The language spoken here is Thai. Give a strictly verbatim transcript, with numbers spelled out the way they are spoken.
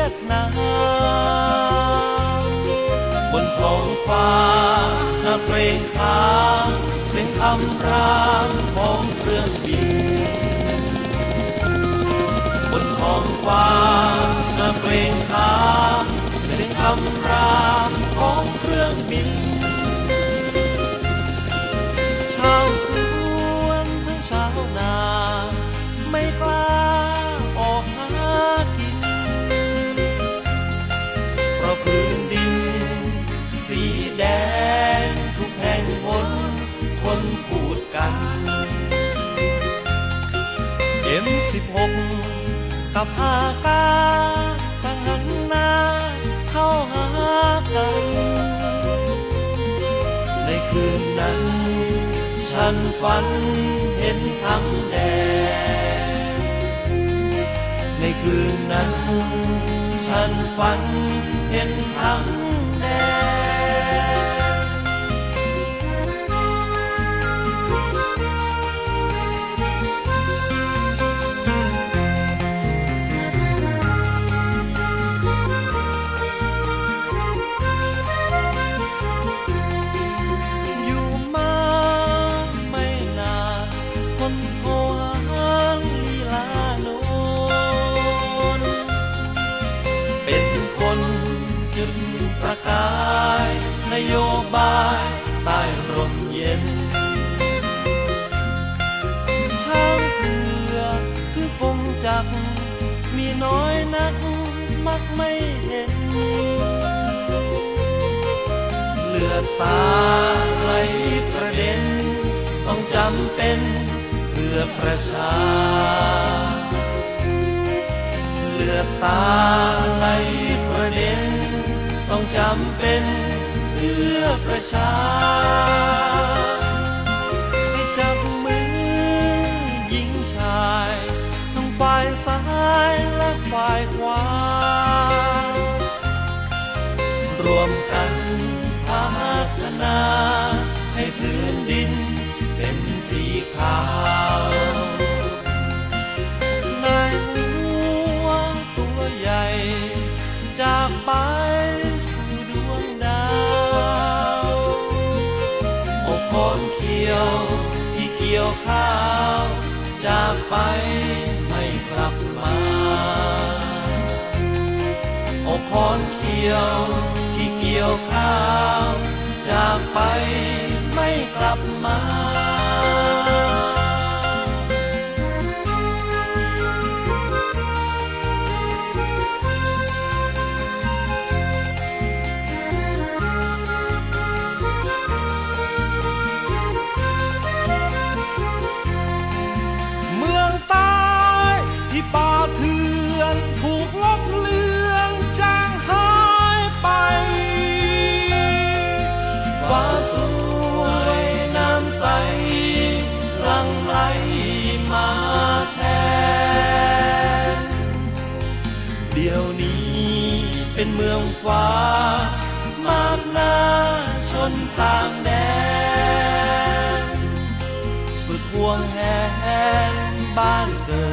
ดนามบนท้องฟ้าน่าเกรงขามเสียงคำรามของเครื่องบินบนท้องฟ้าน่าเกรงขามเสียงคำรามของเครื่องบินชาวสวนทั้งชาวนาไม่กล้าออกหากินเพราะพื้นดินสีแดงทุกแห่งหนคนพูดกัน เอ็ม สิบหก กับอากาต่างหันหน้าเข้าหากันในคืนนั้นฉันฝันเห็นทั้งแดนในคืนนั้นฉันฝันเห็นทั้งแดนอยู่มาไม่นานคนโทรหาลีลาโนนเป็นคนจุดประกายนโยบายใต้ร่มเย็นช้างเผือกคือคงจักมีน้อยนักมักไม่เห็นเลือดตาไหลประเด็นต้องจำเป็นเพื่อประชาเลือดตาไหลประเด็นต้องจำเป็นเพื่อประชาให้จับมือหญิงชายทั้งฝ่ายซ้ายและฝ่ายขวารวมกันพัฒนาให้พื้นดินเป็นสีขาวนายหัวตัวใหญ่จากไปสู่ดวงดาวอกคอนเขียวที่เกี่ยวข้าวจากไปไม่กลับมาอกคอนเขียวที่เกี่ยวข้าวจากไปไม่กลับมาเมืองใต้ที่ป่าเถื่อนถูกลบเลือนจางหายไปฟ้าสวยน้ำใสหลั่งไหลมาแทนเดี๋ยวนี้เป็นเมืองฟ้ามากหน้าชนต่างแดนสุดห่วงแหนบ้านเกิ